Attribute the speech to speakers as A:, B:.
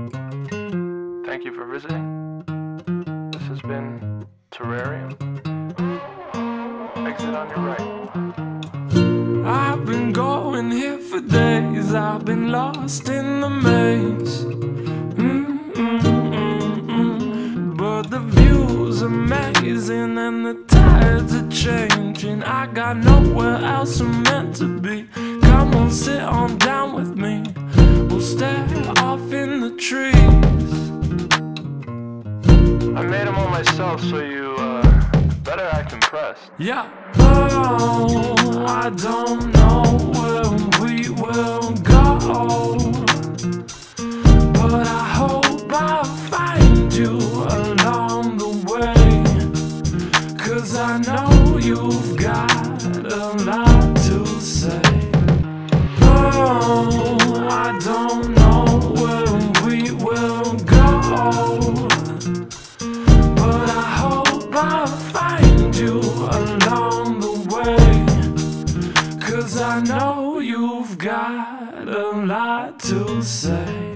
A: Thank you for visiting. This has been Terrarium. Exit on your right.
B: I've been going here for days. I've been lost in the maze. But the view's amazing and the tides are changing. I got nowhere else I'm meant to be. Come on, sit on down with me. We'll stare off in the trees.
A: I made them all myself, so you better act impressed.
B: Yeah. Oh, I don't know where we will go, but I hope I'll find you along the way, 'cause I know you've got a lot to say. Oh, I don't know where we will go, but I hope I'll find you along the way, 'cause I know you've got a lot to say.